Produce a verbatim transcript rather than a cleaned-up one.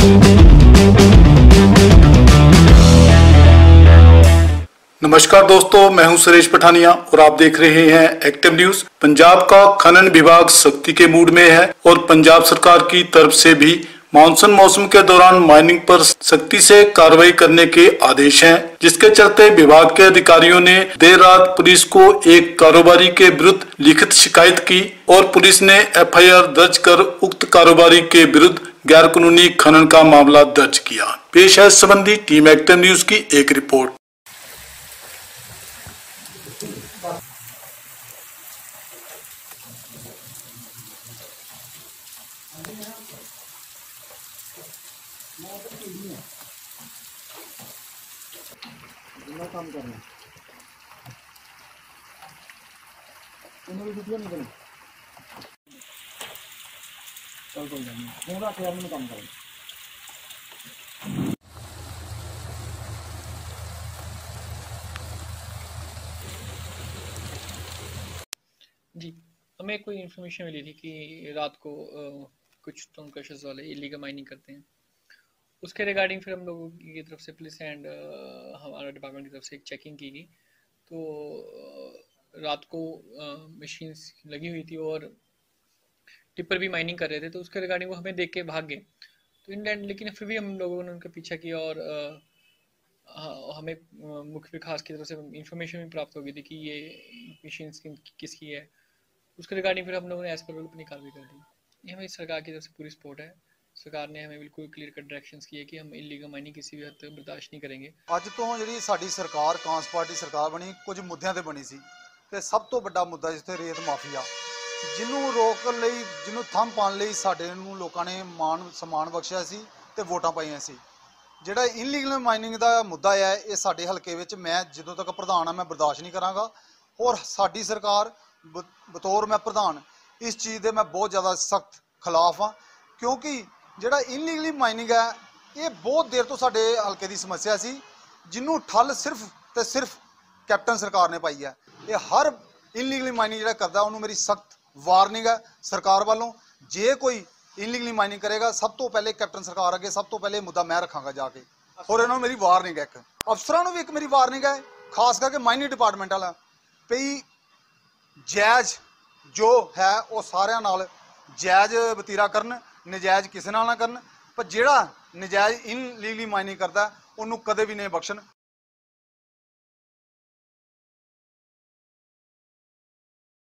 नमस्कार दोस्तों, मैं हूं सुरेश पठानिया और आप देख रहे हैं एक्टिव न्यूज। पंजाब का खनन विभाग सख्ती के मूड में है और पंजाब सरकार की तरफ से भी मानसून मौसम के दौरान माइनिंग पर सख्ती से कार्रवाई करने के आदेश हैं, जिसके चलते विभाग के अधिकारियों ने देर रात पुलिस को एक कारोबारी के विरुद्ध लिखित शिकायत की और पुलिस ने एफ आई आर दर्ज कर उक्त कारोबारी के विरुद्ध गैर कानूनी खनन का मामला दर्ज किया। पेश है इस संबंधी टीम एक्टिव न्यूज की एक रिपोर्ट। काम करना वीडियो नहीं करें चल कोई नहीं पूरा तैयार में काम करें। जी, हमें कोई इन्फॉर्मेशन मिली थी कि रात को आ, कुछ स्टोन क्रशर्स वाले इलीगल माइनिंग करते हैं। उसके रिगार्डिंग फिर हम लोगों की तरफ से पुलिस एंड हमारा डिपार्टमेंट की तरफ से एक चेकिंग की गई। तो uh, रात को मशीन्स uh, लगी हुई थी और टिप्पर भी माइनिंग कर रहे थे, तो उसके रिगार्डिंग वो हमें देख के भाग गए। तो इन लेकिन फिर भी हम लोगों ने उनका पीछा किया और uh, हमें uh, मुख्य विकास की तरफ से इंफॉर्मेशन भी प्राप्त हो गई थी कि ये मशीन्स कि, किसकी है। उसके रिगार्डिंग फिर हम लोगों ने एज पर अपनी कार्रवाई कर दी। ये हमें सरकार की तरफ से पूरी सपोर्ट है। सरकार ने हमें बिल्कुल क्लीयर कट डायरेक्शंस किए कि हम इलीगल माइनिंग किसी भी हद तक बर्दाश्त नहीं करेंगे। ਅੱਜ ਤੋਂ ਜਿਹੜੀ ਸਾਡੀ ਸਰਕਾਰ ਕਾਂਸ ਪਾਰਟੀ ਸਰਕਾਰ ਬਣੀ ਕੁਝ ਮੁੱਦਿਆਂ ਤੇ ਬਣੀ ਸੀ ਤੇ ਸਭ ਤੋਂ ਵੱਡਾ ਮੁੱਦਾ ਜਿੱਥੇ ਰੇਤ ਮਾਫੀਆ ਜਿਹਨੂੰ ਰੋਕਣ ਲਈ ਜਿਹਨੂੰ ਥੰਮ ਪਾਉਣ ਲਈ ਸਾਡੇ ਨੂੰ ਲੋਕਾਂ ਨੇ ਮਾਣ ਸਨਮਾਨ ਬਖਸ਼ਿਆ ਸੀ ਤੇ ਵੋਟਾਂ ਪਾਈਆਂ ਸੀ। ਜਿਹੜਾ ਇਲੀਗਲ ਮਾਈਨਿੰਗ ਦਾ ਮੁੱਦਾ ਹੈ ਇਹ ਸਾਡੇ ਹਲਕੇ ਵਿੱਚ ਮੈਂ ਜਦੋਂ ਤੱਕ ਪ੍ਰਧਾਨ ਆ ਮੈਂ ਬਰਦਾਸ਼ਤ ਨਹੀਂ ਕਰਾਂਗਾ ਔਰ ਸਾਡੀ ਸਰਕਾਰ ਬਤੌਰ ਮੈਂ ਪ੍ਰਧਾਨ ਇਸ ਚੀਜ਼ ਦੇ ਮੈਂ ਬਹੁਤ ਜ਼ਿਆਦਾ ਸਖਤ ਖਿਲਾਫ ਆ ਕਿਉਂਕਿ ਜਿਹੜਾ ਇਲੀਗਲੀ ਮਾਈਨਿੰਗ ਹੈ ਇਹ ਬਹੁਤ ਦੇਰ ਤੋਂ ਸਾਡੇ ਹਲਕੇ ਦੀ ਸਮੱਸਿਆ ਸੀ ਜਿਹਨੂੰ ਠੱਲ ਸਿਰਫ ਤੇ ਸਿਰਫ ਕੈਪਟਨ ਸਰਕਾਰ ਨੇ ਪਾਈ ਹੈ। ਇਹ ਹਰ ਇਲੀਗਲੀ ਮਾਈਨਿੰਗ ਜਿਹੜਾ ਕਰਦਾ ਉਹਨੂੰ ਮੇਰੀ ਸਖਤ ਵਾਰਨਿੰਗ ਹੈ ਸਰਕਾਰ ਵੱਲੋਂ। ਜੇ ਕੋਈ ਇਲੀਗਲੀ ਮਾਈਨਿੰਗ ਕਰੇਗਾ ਸਭ ਤੋਂ ਪਹਿਲੇ ਕੈਪਟਨ ਸਰਕਾਰ ਅੱਗੇ ਸਭ ਤੋਂ ਪਹਿਲੇ ਮੁੱਦਾ ਮੈਂ ਰੱਖਾਂਗਾ ਜਾ ਕੇ ਔਰ ਇਹਨਾਂ ਨੂੰ ਮੇਰੀ ਵਾਰਨਿੰਗ ਹੈ। ਇੱਕ ਅਫਸਰਾਂ ਨੂੰ ਵੀ ਇੱਕ ਮੇਰੀ ਵਾਰਨਿੰਗ ਹੈ, ਖਾਸ ਕਰਕੇ ਮਾਈਨਿੰਗ ਡਿਪਾਰਟਮੈਂਟ ਵਾਲਾ ਵੀ ਜਾਇਜ਼ ਜੋ ਹੈ ਉਹ ਸਾਰਿਆਂ ਨਾਲ ਜਾਇਜ਼ ਵਤੀਰਾ ਕਰਨ, ਨਜਾਇਜ਼ ਕਿਸੇ ਨਾਲ ਨਾ ਕਰਨ। ਪਰ ਜਿਹੜਾ ਨਜਾਇਜ਼ ਇਨਲੀਗਲੀ ਮਾਈਨਿੰਗ ਕਰਦਾ ਉਹਨੂੰ ਕਦੇ ਵੀ ਨਹੀਂ ਬਖਸ਼ਣ।